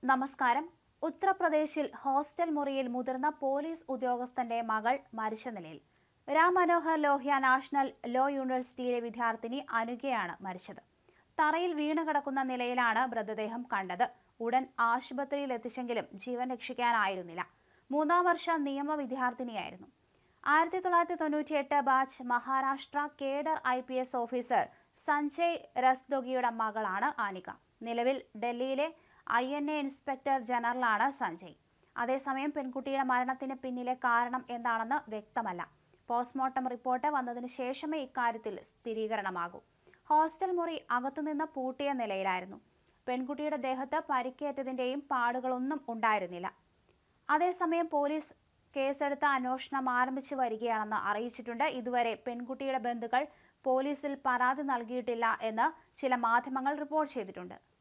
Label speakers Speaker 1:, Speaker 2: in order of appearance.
Speaker 1: നമസ്കാരം. ഉത്തർപ്രദേശിൽ ഹോസ്റ്റൽ മുറിയിൽ മുതിർന്ന പോലീസ് ഉദ്യോഗസ്ഥന്റെ മകൾ മരിച്ച നിലയിൽ. രാം മനോഹർ ലോഹ്യ നാഷണൽ ലോ യൂണിവേഴ്സിറ്റിയിലെ വിദ്യാർത്ഥിനി അനുകയാണ് മരിച്ചത്. തറയിൽ വീണുകിടക്കുന്ന നിലയിലാണ് മൃതദേഹം കണ്ടത്. ഉടൻ ആശുപത്രിയിൽ എത്തിച്ചെങ്കിലും ജീവൻ രക്ഷിക്കാനായിരുന്നില്ല. 3ാം വർഷ നിയമ വിദ്യാർത്ഥിനിയായിരുന്നു. 1998 batch Maharashtra cadre IPS officer Sanjay രസ്തോഗിയുടെ മകളാണ് ആനിക. നിലവിൽ ഡൽഹിയിലെ INA ഇൻസ്പെക്ടർ ജനറലാണ് സഞ്ജയ്. അതേസമയം പെൺകുട്ടിയുടെ മരണത്തിന് പിന്നിലെ കാരണം എന്താണെന്ന് വ്യക്തമല്ല. പോസ്റ്റ്മോർട്ടം റിപ്പോർട്ട് വന്നതിന് ശേഷമേ ഇക്കാര്യത്തിൽ സ്ഥിരീകരണമാകൂ. ഹോസ്റ്റൽ മുറി അകത്തുനിന്ന് പൂട്ടിയ നിലയിലായിരുന്നു. പെൺകുട്ടിയുടെ ദേഹത്ത് പരിക്കേറ്റതിന്റെയും പാടുകളൊന്നും ഉണ്ടായിരുന്നില്ല. അതേസമയം പോലീസ് കേസെടുത്ത് അന്വേഷണം ആരംഭിച്ചു വരികയാണെന്ന് അറിയിച്ചിട്ടുണ്ട്. ഇതുവരെ പെൺകുട്ടിയുടെ ബന്ധുക്കൾ പോലീസിൽ പരാതി നൽകിയിട്ടില്ല എന്ന് ചില മാധ്യമങ്ങൾ റിപ്പോർട്ട് ചെയ്തിട്ടുണ്ട്.